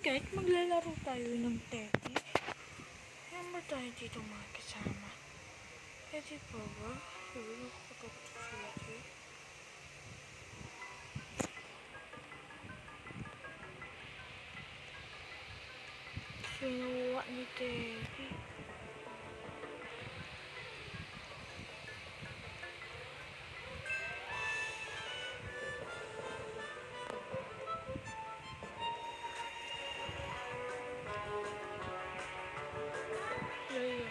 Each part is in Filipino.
Kahit maglalaro tayo ng Teddy, yan ba tayo dito makakasama? Pwede pa ba? Sabi ko kapag Teddy. Sinuwa ni Teddy. Ayun.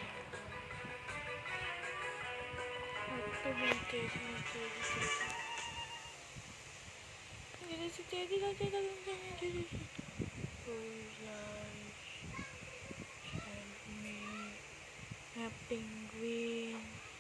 Ito ba yung Teddy? Hindi si Teddy lang. A penguin.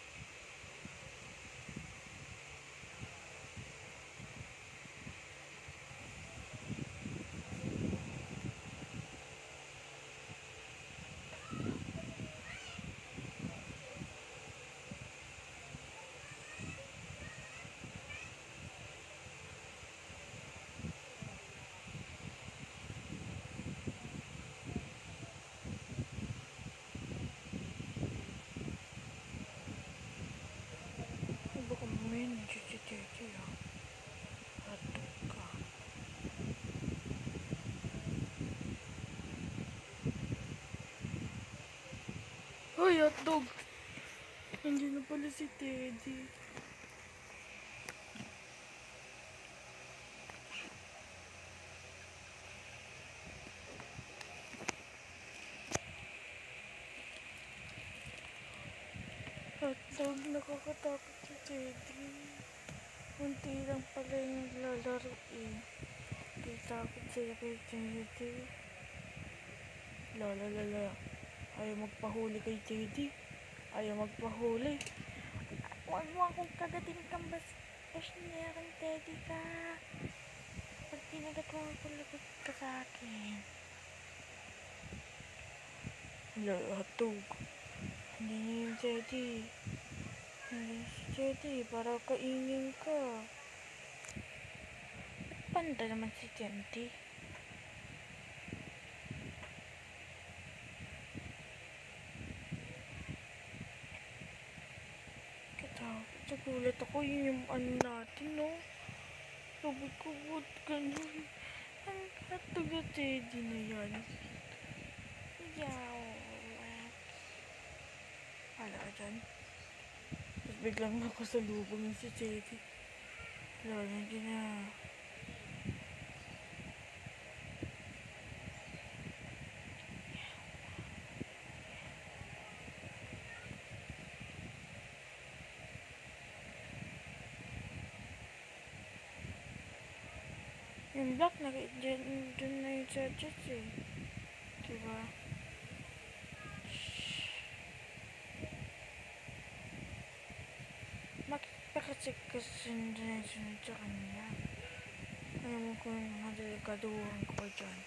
Baka mamaya nandiyo si Teddy ah. Atok ka. Hoy, hotdog! Nandiyo na pala si Teddy. Hotdog, nakakatakot si Teddy. Kunti lang pala yung naglalaro eh. Di takot sila kay Teddy. Lala. Ayaw magpahuli kay Teddy. Ayaw magpahuli. Huwag mo akong kagatin kang basnyerang Teddy ka. Pag tinagat mo ako, lagot ka sa akin. Hotdog. Hindi na yung Teddy. Hindi si Teddy. Para kaingin ka. Ba't panda naman si Teddy? Nagulat ako yung ano natin, no? Sabi ko, ba't ganun? Ang hotdog na Teddy na yan. Yaw. Hala ka dyan. Tapos biglang nakasalubong si Teddy. Wala na din na. Yung black na dun na yung judges eh. Diba? Makipakacheck kasi dun sa kanya. Alam mo kung madelikatuhan ko pa dyan.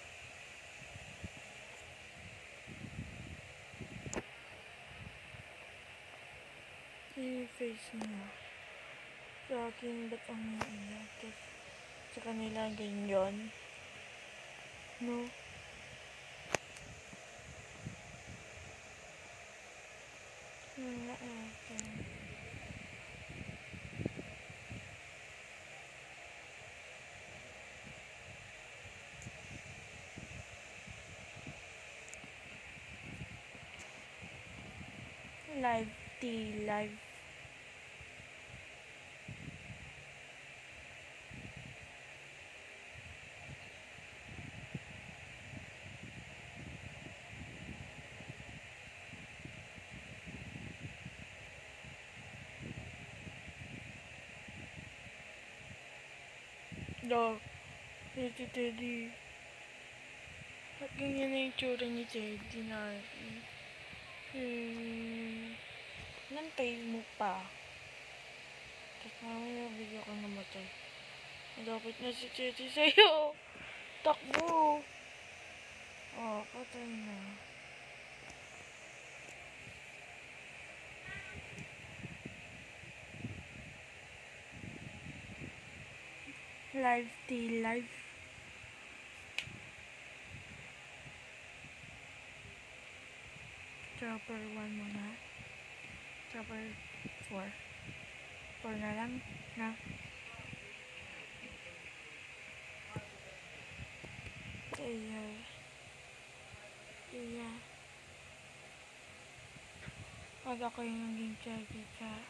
Yung face niya. Sa akin, ba't ang iyak? Sa kanila ganyan. No? Wala natin. Live tea, live. No, si Teddy. At ganyan na yung tsura ni Teddy na. Nantay mo pa. Tapos mamaya bigyan ka namatay. Malapit na si Teddy sa'yo. Takbo. Oh, patay na. Live tea, live. Chopper 1 muna. Chopper 4. 4 na lang, na. Kaya, pag ako yung naging caregiver,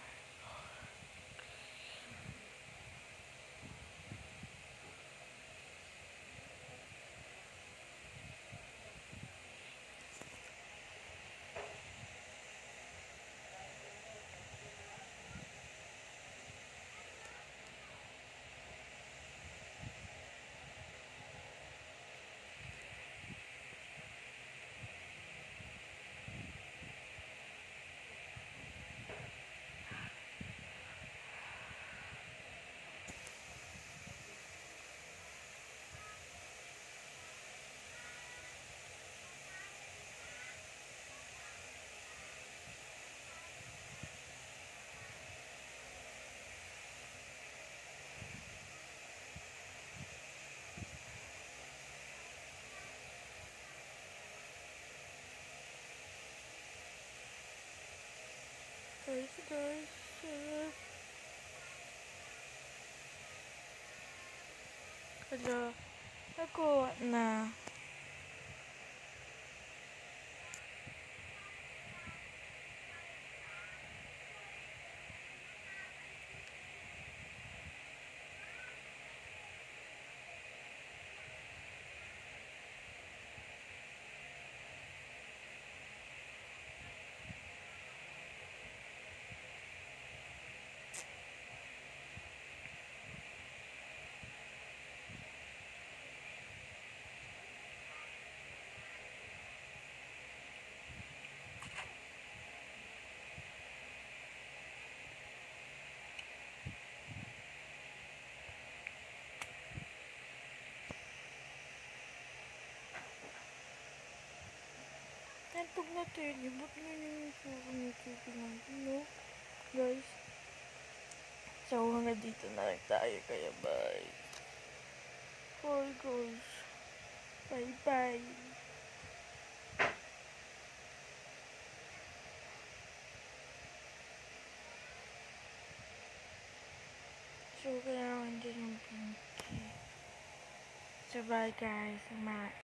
guys, hala, nakuha na. Nantog na Teddy, ba't ganyan yung suko ni Teddy natin, no? Guys, so hanggang dito na lang tayo, kaya bye. Bye guys, bye bye. So kaya naman din yung pinky. So bye guys,